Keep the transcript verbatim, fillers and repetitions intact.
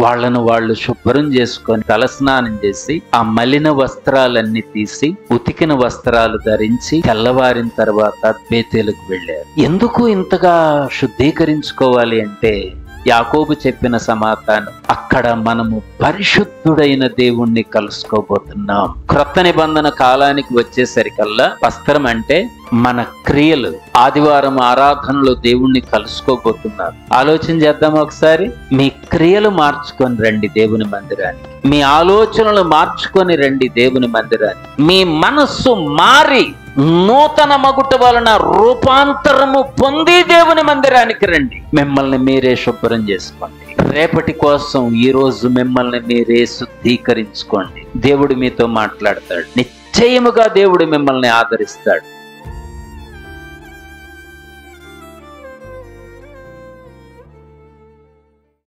వాళ్లను వాళ్ళు శుభ్రం చేసుకొని తలస్నానం చేసి ఆ మలిన వస్త్రాలన్నీ తీసి ఉతికిన వస్త్రాలు ధరించి తెల్లవారిన తర్వాత బేతేలుకు వెళ్ళారు. ఎందుకు ఇంతగా శుద్ధీకరించుకోవాలి అంటే యాకోబు చెప్పిన సమాధానం, అక్కడ మనము పరిశుద్ధుడైన దేవుణ్ణి కలుసుకోబోతున్నాం. క్రొత్త నిబంధన కాలానికి వచ్చేసరికల్లా వస్త్రం అంటే మన క్రియలు. ఆదివారం ఆరాధనలో దేవుణ్ణి కలుసుకోబోతున్నారు. ఆలోచన చేద్దాం ఒకసారి. మీ క్రియలు మార్చుకొని రండి దేవుని మందిరానికి. మీ ఆలోచనలు మార్చుకొని రండి దేవుని మందిరానికి. మీ మనస్సు మారి నూతన మగుట వలన రూపాంతరము పొంది దేవుని మందిరానికి రండి. మిమ్మల్ని మీరే శుభ్రం చేసుకోండి. రేపటి కోసం ఈ రోజు మిమ్మల్ని మీరే శుద్ధీకరించుకోండి. దేవుడు మీతో మాట్లాడతాడు. నిశ్చయముగా దేవుడు మిమ్మల్ని ఆదరిస్తాడు.